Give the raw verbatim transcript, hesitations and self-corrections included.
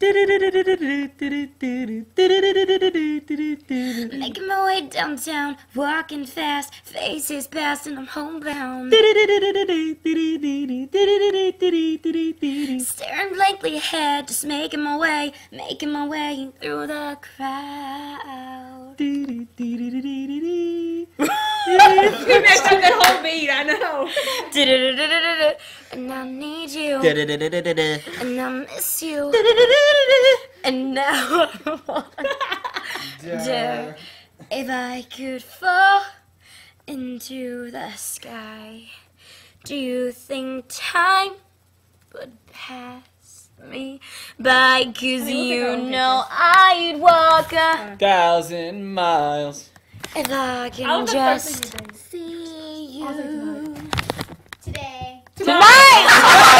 Making my way downtown, walking fast, faces past and I'm homebound. Staring blankly ahead, just making my way, making my way through the crowd. You messed up the whole beat, I know. And I need you, and I miss you, and now I wonder if I could fall into the sky. Do you think time would pass me by? 'Cause you know I'd walk a thousand miles if I can just see you Today. tonight.